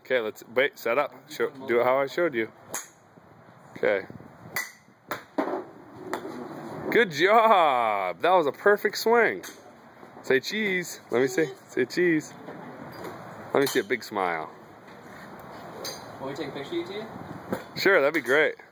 Okay, let's wait. Set up. Do it how I showed you. Okay. Good job. That was a perfect swing. Say cheese. Let me see. Say cheese. Let me see a big smile. Want me to take a picture of you two? Sure, that'd be great.